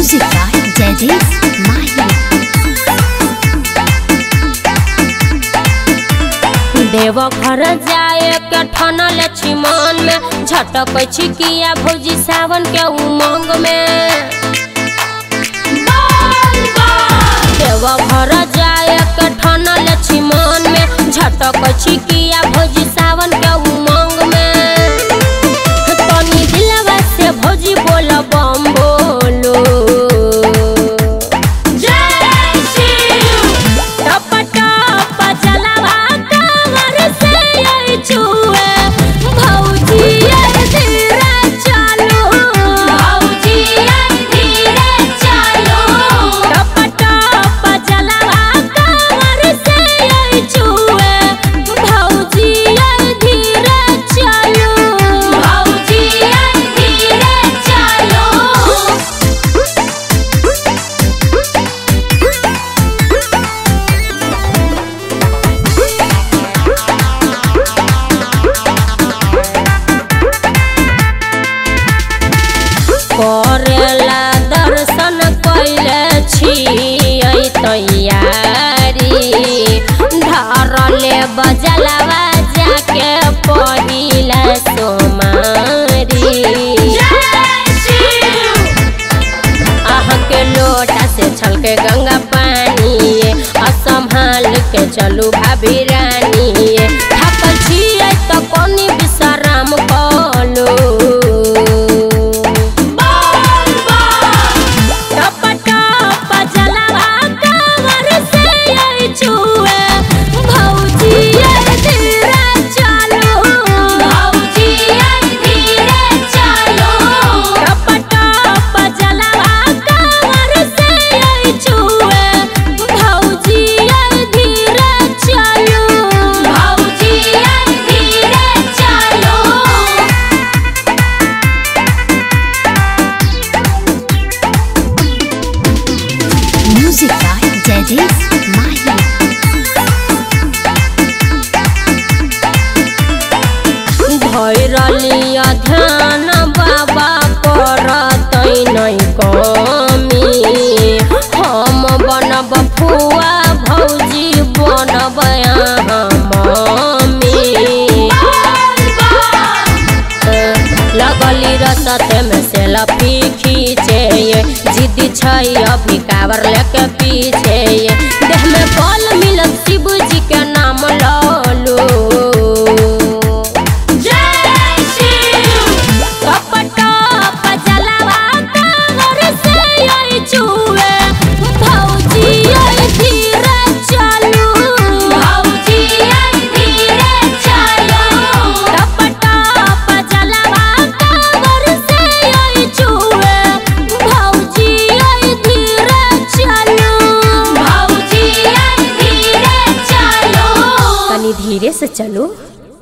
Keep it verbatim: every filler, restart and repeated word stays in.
Music by Jaydeep माही। देवघर जाए के ठनल छी मन में, झटक छी किया भौजी सावन के उमंग में। देवघर जाए के ठनल छी मन में, झटक छी किया भौजी सावन के उमंग में। तनी दिलवा से भौजी बोल बम बोलो जय शिव। टप टप जलवा कांवर से छुए भौजी धीरे चलो, भौजी धीरे चलो। टप टप जलवा कांवर से छुए भौजी धीरे चलो, भौजी धीरे चलो। करेला दर्शन कैले छियै तैयारी, धरले बजलवा जाके पहिला सोमारी। अहाँ के लोटा से छलके गंगा पानी, असंभाल के चलू भाभी रानी। थकल छियै त कोनी विश्राम कलो। म्यूजिक बाय जयदीप माही। धैर्य ध्यान बाबा करतै नै कमी, हम बनब फुआ भौजी बनब अहाँ मम्मी। लगली रसते में सेल्फी खींचे, जिद्दी छै अभी कावर लेके पीछे। देह में बल मिलत शिव जी के नाम लो जय शिव। टप टप जलवा कांवर से छुए भौजी धीरे चलो, भौजी धीरे चलो। टप टप जलवा कांवर से छुए भौजी धीरे चलो, भौजी धीरे चलो। तनी धीरे से चलो।